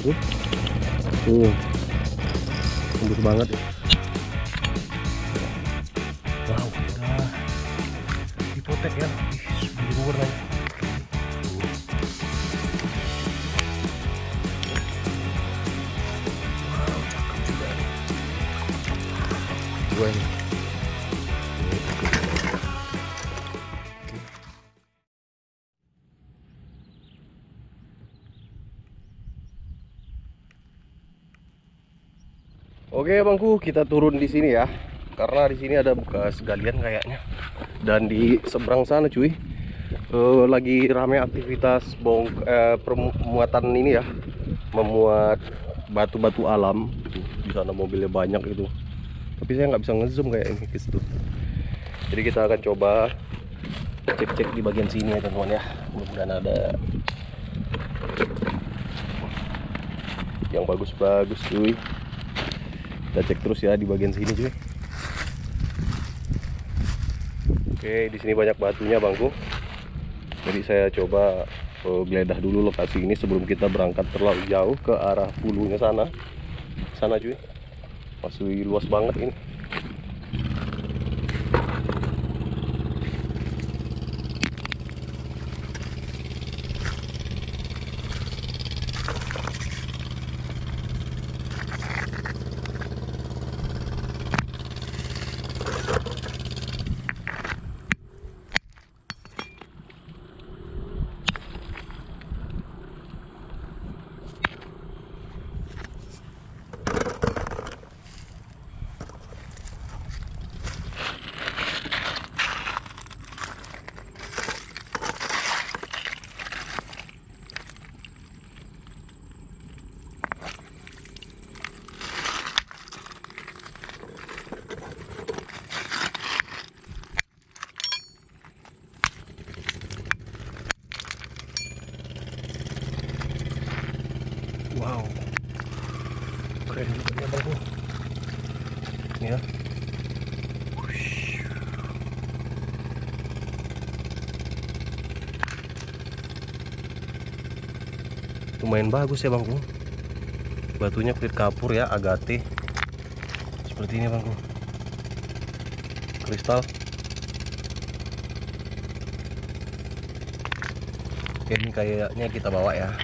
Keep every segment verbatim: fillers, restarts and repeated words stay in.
bangku. Tuh, tembus banget ya. Wow, udah hipotek ya. Ih, biru warnanya. Wow, cakep juga nih. Dua ini. Oke bangku, kita turun di sini ya, karena di sini ada bekas galian kayaknya. Dan di seberang sana cuy, eh, lagi ramai aktivitas bong eh, permuatan ini ya, memuat batu-batu alam. Di sana mobilnya banyak itu, tapi saya nggak bisa ngezoom kayak ini ke situ. Jadi kita akan coba cek-cek di bagian sini ya teman-teman ya. Mudah-mudahan ada yang bagus-bagus cuy. Kita cek terus ya di bagian sini cuy. Oke, di sini banyak batunya bangku. Jadi saya coba uh, geledah dulu lokasi ini sebelum kita berangkat terlalu jauh ke arah hulunya sana. Sana cuy. Masih luas banget ini. Wow, keren juga ya bangku. Ini ya. Lumayan bagus ya bangku. Batunya kulit kapur ya, agate. Seperti ini bangku. Kristal. Oke, ini kayaknya kita bawa ya.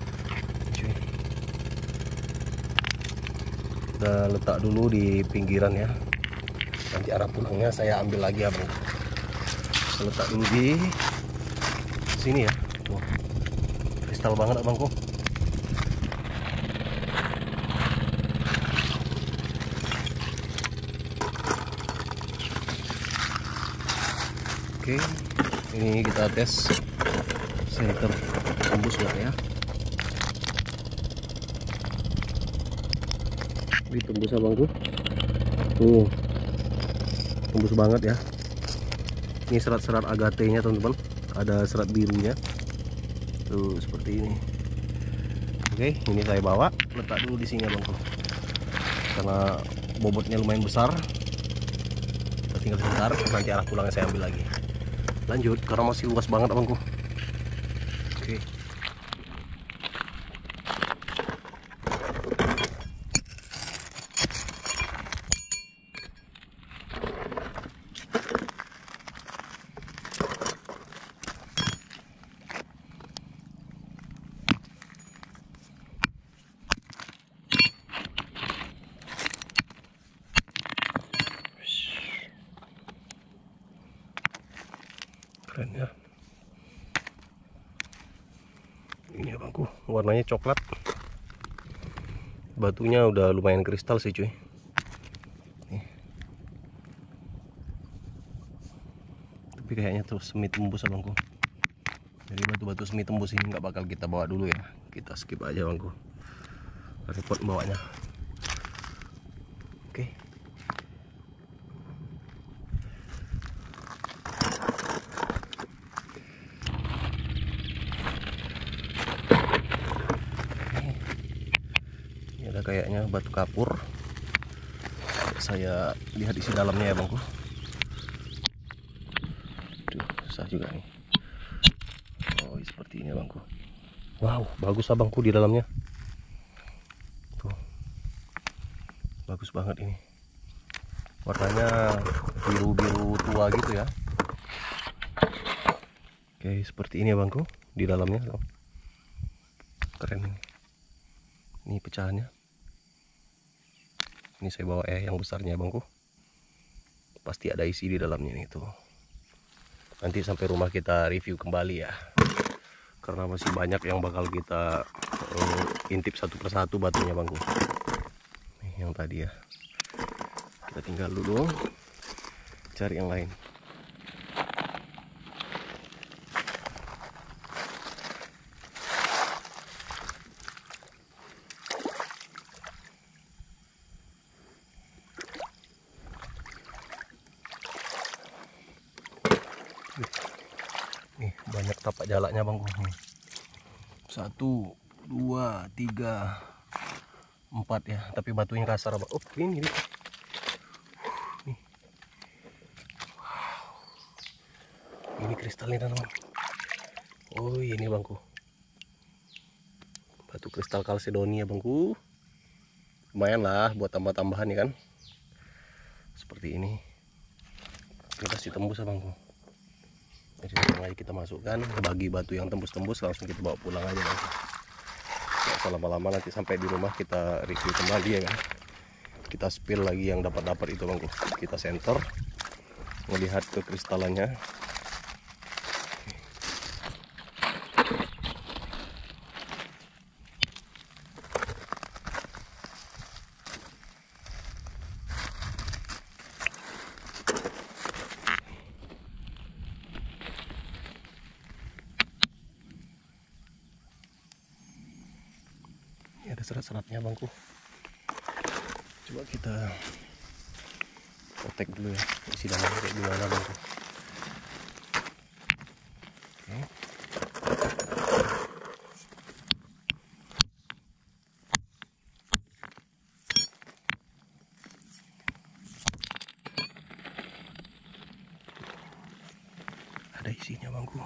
Kita letak dulu di pinggiran ya. Nanti arah pulangnya saya ambil lagi ya bang. Saya letak dulu di sini ya. Tuh, kristal banget abangku. Oke, ini kita tes center tembus nggak ya. Ini tembus abangku. Tuh, tembus banget ya. Ini serat-serat agate-nya teman-teman. Ada serat birunya. Tuh seperti ini. Oke, ini saya bawa, letak dulu di sini abangku. Karena bobotnya lumayan besar. Kita tinggal sebentar, nanti arah pulangnya saya ambil lagi. Lanjut, karena masih luas banget abangku. Oke. Keren ya. Ini abangku, warnanya coklat. Batunya udah lumayan kristal sih cuy. Nih. Tapi kayaknya terus semi tembus abangku. Jadi batu-batu semi tembus ini nggak bakal kita bawa dulu ya. Kita skip aja abangku. Repot bawanya. Oke. Kayaknya batu kapur. Saya lihat isi dalamnya ya bangku. Duh, susah juga nih. Oh seperti ini bangku. Wow, bagus abangku di dalamnya. bagus banget ini. Warnanya biru-biru tua gitu ya. Oke, seperti ini ya bangku di dalamnya. Keren ini. Ini pecahannya. Ini saya bawa eh yang besarnya bangku. Pasti ada isi di dalamnya nih tuh. Nanti sampai rumah kita review kembali ya. Karena masih banyak yang bakal kita uh, intip satu persatu batunya bangku. Nih yang tadi ya. Kita tinggal dulu cari yang lain. Nih banyak tapak jalaknya bangku. Satu, dua, tiga, empat ya. Tapi batunya kasar bang. Oh ini, ini. Nih. Wow. Ini kristalnya teman. Oh ini bangku. Batu kristal kalsedonia bangku. Lumayan lah buat tambah-tambahan ya kan. Seperti ini. Ini pasti tembus ya bangku. Jadi langsung aja kita masukkan, bagi batu yang tembus-tembus langsung kita bawa pulang aja bang. Nggak usah lama-lama, nanti sampai di rumah kita review kembali ya kan. Kita spill lagi yang dapat-dapat itu bang. Kita center, melihat kekristalannya. Ada serat-seratnya bangku. Coba kita potek dulu ya, isi dalamnya kayak gimana bangku. Oke. Ada isinya bangku.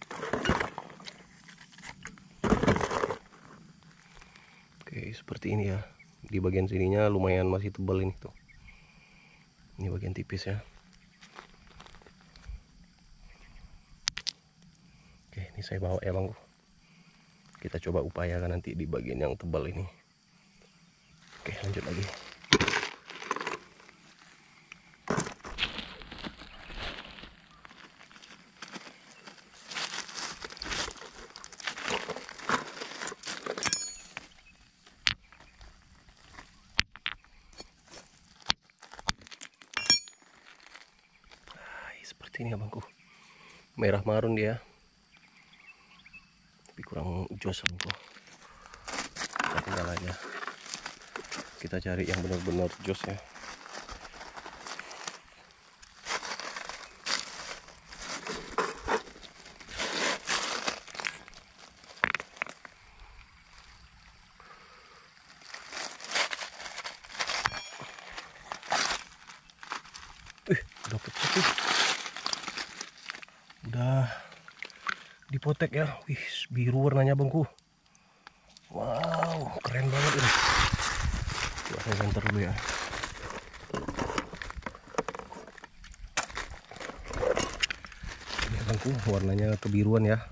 Oke, seperti ini ya. Di bagian sininya lumayan masih tebal ini tuh. Ini bagian tipis ya. Oke, ini saya bawa ya bang. Kita coba upayakan nanti di bagian yang tebal ini. Oke, lanjut lagi. Seperti ini ya bangku, merah marun dia, tapi kurang jos bangku. Kita tinggal aja, kita cari yang benar-benar jos ya. Eh, udah pecah tuh. Udah dipotek ya. Wih, biru warnanya bangku. Wow, keren banget ini. Coba saya center dulu ya. Ini bangku warnanya kebiruan ya.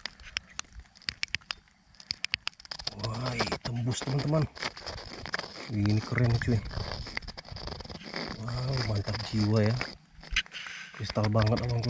Wah, tembus teman-teman. Ini keren cuy. Wow, mantap jiwa ya. Kristal banget abangku.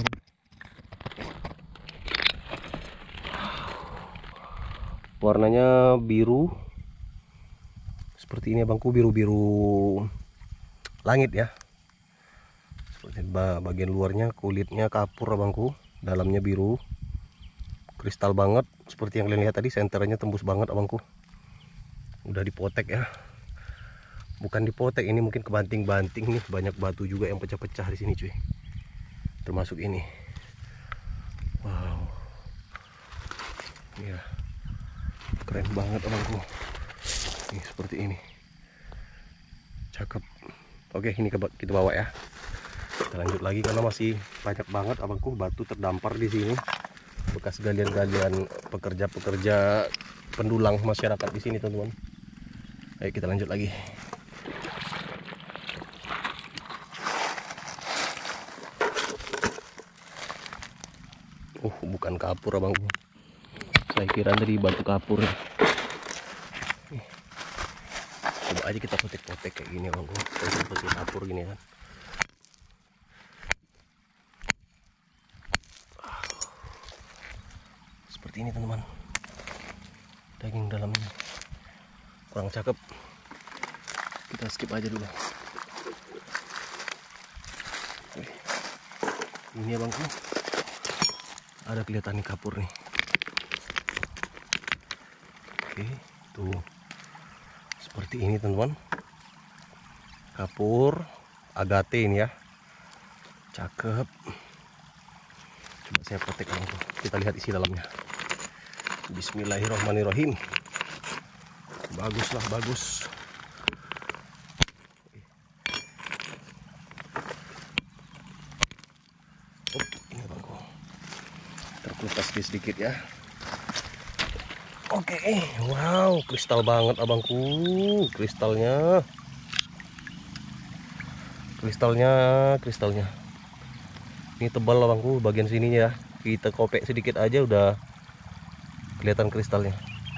Warnanya biru seperti ini bangku, biru-biru langit ya. Seperti bagian luarnya kulitnya kapur bangku, dalamnya biru, kristal banget. Seperti yang kalian lihat tadi, senternya tembus banget abangku. Udah dipotek ya, bukan dipotek, ini mungkin kebanting-banting nih. Banyak batu juga yang pecah-pecah di sini cuy, termasuk ini. Wow, ya keren banget abangku. Nih seperti ini, cakep. Oke, ini kita bawa ya. Kita lanjut lagi karena masih banyak banget abangku batu terdampar di sini, bekas galian-galian pekerja-pekerja pendulang masyarakat di sini teman-teman. Ayo kita lanjut lagi. Oh, bukan kapur abangku. Saya kira dari batu kapur ya. Coba aja kita potek-potek kayak gini abangku. Seperti kapur gini kan. Seperti ini teman-teman. Daging dalamnya kurang cakep. Kita skip aja dulu. Oke. Ini abangku. Ada kelihatan nih kapur nih. Oke, tuh. Seperti ini teman-teman. Kapur agate ini ya. Cakep. Coba saya potek abangku. Kita lihat isi dalamnya. Bismillahirrahmanirrahim. Baguslah, bagus. Oh, ini abangku. Terkupas sedikit ya. Oke, wow, kristal banget abangku, kristalnya, kristalnya, kristalnya. Ini tebal abangku, bagian sininya ya. Kita kopek sedikit aja udah kelihatan kristalnya.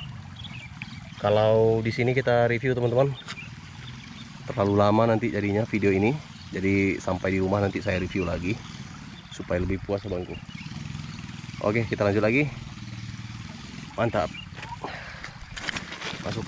Kalau di sini kita review teman-teman, terlalu lama nanti jadinya video ini. Jadi sampai di rumah nanti saya review lagi supaya lebih puas abangku. Oke, kita lanjut lagi. Mantap. Masuk.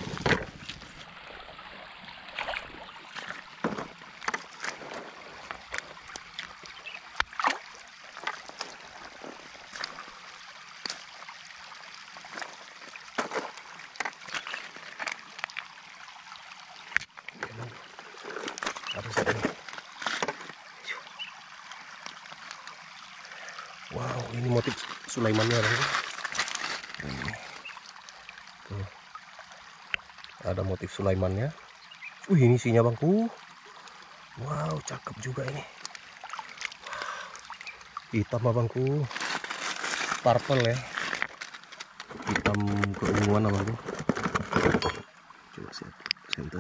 Wow, ini motif Sulaimannya bang. Tuh. Ada motif Sulaimannya. Wih, ini isinya bangku. Wow, cakep juga ini. Hitam abangku. Purple ya. Hitam keunguan abangku. Coba saya center.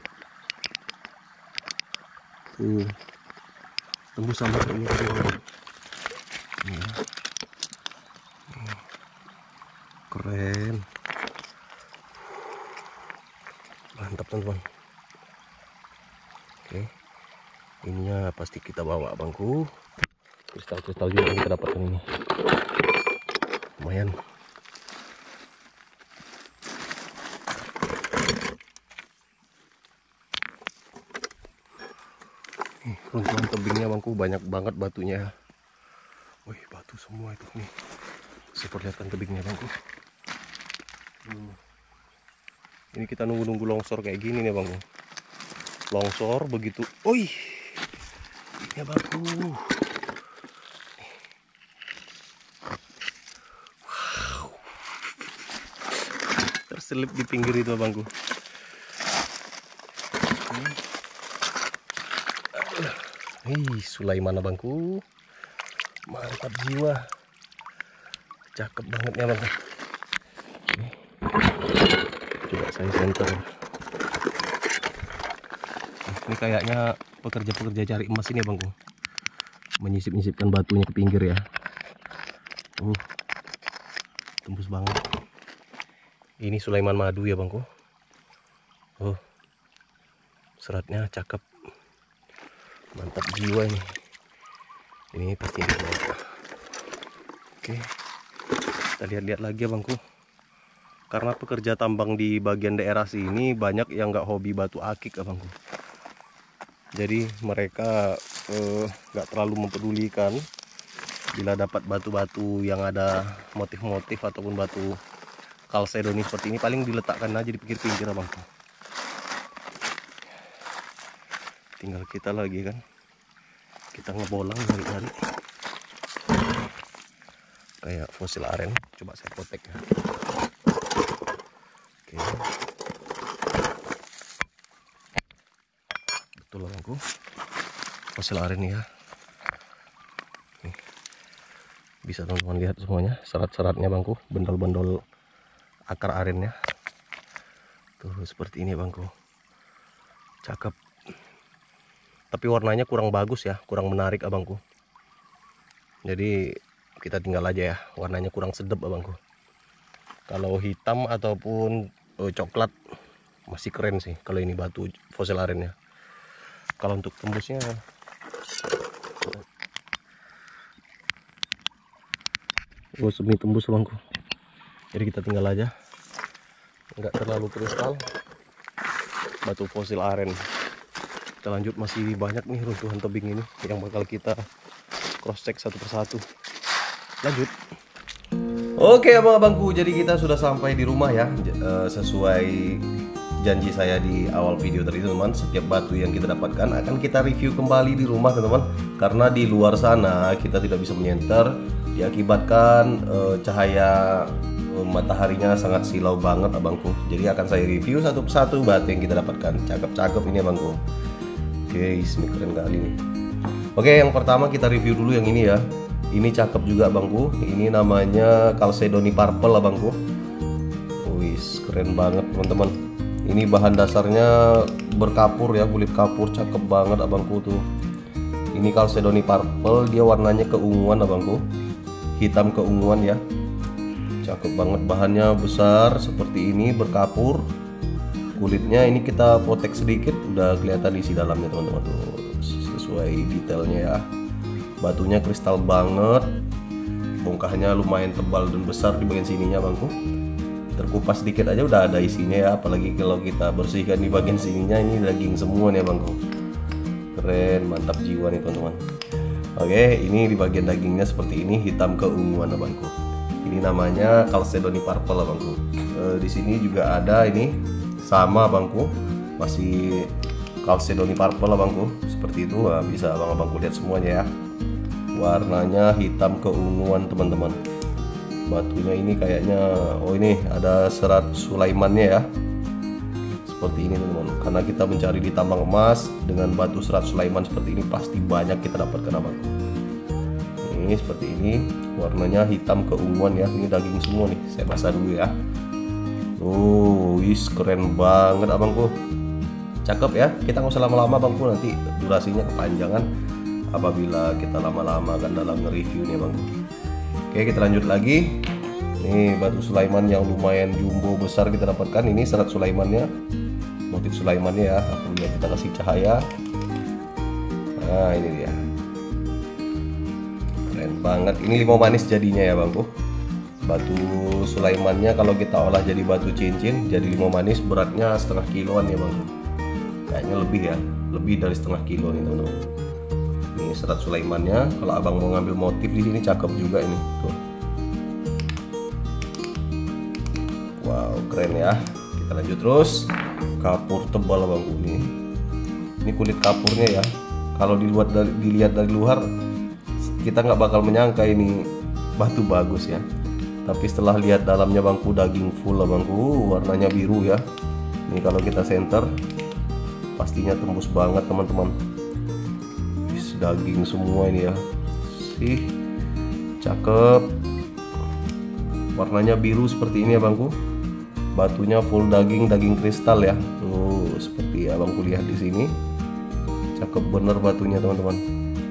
Tuh. Tembus sama keunguan. Ya. Keren. Mantap teman-teman. Oke, ininya pasti kita bawa bangku. Kristal-kristal juga kita dapatkan ini. Lumayan. Nih, runtuhan tebingnya bangku, banyak banget batunya. Wih, batu semua itu nih. Saya perlihatkan tebingnya bangku. Hmm. Ini kita nunggu-nunggu longsor kayak gini nih bangku. Longsor begitu. Wih, ya bangku. Wow. Terselip di pinggir itu bangku. Hei, Sulaiman abangku. Mantap jiwa. Cakep banget ya bang. Coba saya center. Ini kayaknya pekerja-pekerja cari emas ini ya bangku. Menyisip-nyisipkan batunya ke pinggir ya. Uh, tembus banget. Ini Sulaiman madu ya bangku. Oh, seratnya cakep. Mantap jiwa ini. Ini pasti ini. Oke, kita lihat-lihat lagi ya bangku. Karena pekerja tambang di bagian daerah sini banyak yang nggak hobi batu akik ya bangku. Jadi mereka nggak eh, terlalu mempedulikan bila dapat batu-batu yang ada motif-motif ataupun batu kalsedoni seperti ini, paling diletakkan aja di pinggir-pinggir bangku. Tinggal kita lagi kan, kita ngebolang nyari-nyari kayak fosil aren. Coba saya potek ya. Oke, betul bangku, fosil aren ya. Nih, bisa teman-teman lihat semuanya serat-seratnya bangku, bendol-bendol akar arennya. Tuh seperti ini bangku, cakep. Tapi warnanya kurang bagus ya, kurang menarik abangku. Jadi kita tinggal aja ya. Warnanya kurang sedap abangku. Kalau hitam ataupun oh, coklat masih keren sih kalau ini batu fosil arennya. Kalau untuk tembusnya oh semi tembus abangku. Jadi kita tinggal aja, nggak terlalu kristal, batu fosil aren. Kita lanjut, masih banyak nih runtuhan tebing ini yang bakal kita cross check satu persatu. Lanjut. Oke abang-abangku, jadi kita sudah sampai di rumah ya. Sesuai janji saya di awal video tadi teman-teman, setiap batu yang kita dapatkan akan kita review kembali di rumah teman-teman. Karena di luar sana kita tidak bisa menyenter, diakibatkan uh, cahaya uh, mataharinya sangat silau banget abangku. Jadi akan saya review satu persatu batu yang kita dapatkan. Cakep-cakep ini abangku. Oke, ini keren kali nih. Oke, yang pertama kita review dulu yang ini ya. Ini cakep juga abangku. Ini namanya Chalcedony Purple abangku. Wis, keren banget teman-teman. Ini bahan dasarnya berkapur ya, kulit kapur, cakep banget abangku tuh. Ini Chalcedony Purple, dia warnanya keunguan abangku. Hitam keunguan ya. Cakep banget, bahannya besar seperti ini, berkapur. Kulitnya ini kita potek sedikit, udah kelihatan isi dalamnya teman-teman tuh. Sesuai detailnya ya. Batunya kristal banget, bongkahnya lumayan tebal dan besar di bagian sininya bangku. Terkupas sedikit aja udah ada isinya ya, apalagi kalau kita bersihkan di bagian sininya, ini daging semua nih bangku. Keren, mantap jiwa nih teman-teman. Oke, ini di bagian dagingnya seperti ini, hitam keunguan abangku. Ini namanya Chalcedony Purple abangku. E, di sini juga ada ini sama abangku, masih Chalcedony Purple abangku, seperti itu. Nah, bisa abang-abangku lihat semuanya ya. Warnanya hitam keunguan teman-teman. Batunya ini kayaknya, oh ini ada serat Sulaimannya ya, seperti ini teman-teman. Karena kita mencari di tambang emas dengan batu serat Sulaiman seperti ini, pasti banyak kita dapatkan abang. Ini seperti ini, warnanya hitam keunguan ya. Ini daging semua nih, saya basah dulu ya. Oh, wis keren banget abangku. Cakep ya. Kita nggak usah lama-lama abangku, nanti durasinya kepanjangan apabila kita lama-lama kan dalam nge-review nih bang. Oke, kita lanjut lagi. Nih batu Sulaiman yang lumayan jumbo besar kita dapatkan. Ini serat Sulaimannya, motif Sulaimannya ya, apabila kita kasih cahaya. Nah ini dia, keren banget. Ini limau manis jadinya ya bangku. Batu Sulaimannya kalau kita olah jadi batu cincin, jadi limau manis, beratnya setengah kiloan ya bangku. Kayaknya lebih ya, lebih dari setengah kilo nih teman-teman. Ini serat Sulaimannya. Kalau abang mau ngambil motif di sini cakep juga ini. Tuh. Wow, keren ya. Kita lanjut terus. Kapur tebal abangku nih. Ini kulit kapurnya ya. Kalau dilihat dari, dilihat dari luar, kita nggak bakal menyangka ini batu bagus ya. Tapi setelah lihat dalamnya bangku, daging full abangku, warnanya biru ya. Ini kalau kita center, pastinya tembus banget teman-teman. Daging semua ini ya, sih cakep. Warnanya biru seperti ini ya bangku. Batunya full daging, daging kristal ya. Tuh seperti abangku lihat di sini. Cakep bener batunya teman-teman.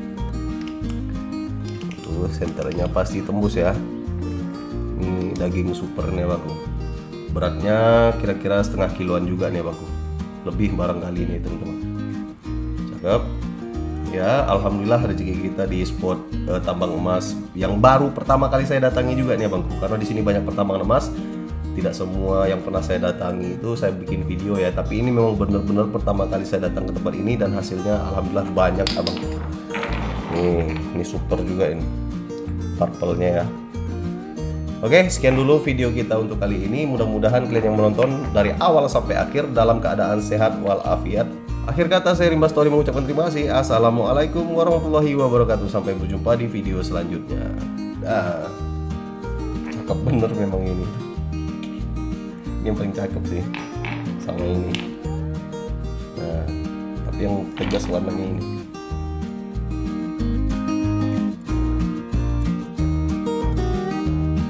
Tuh senternya pasti tembus ya. Ini daging supernya bangku. Beratnya kira-kira setengah kiloan juga nih bangku. Lebih barangkali ini teman-teman. Cakep. Ya, alhamdulillah rezeki kita di spot uh, tambang emas yang baru pertama kali saya datangi juga nih abangku. Karena di sini banyak pertambangan emas, tidak semua yang pernah saya datangi itu saya bikin video ya. Tapi ini memang benar-benar pertama kali saya datang ke tempat ini dan hasilnya alhamdulillah banyak abangku. Nih, ini super juga ini, purple-nya ya. Oke, sekian dulu video kita untuk kali ini. Mudah-mudahan kalian yang menonton dari awal sampai akhir dalam keadaan sehat walafiat. Akhir kata saya Rimba Story mengucapkan terima kasih. Assalamualaikum warahmatullahi wabarakatuh. Sampai berjumpa di video selanjutnya. Dah. Cakep bener memang ini. Ini yang paling cakep sih sama ini. Nah, tapi yang tegas warnanya ini.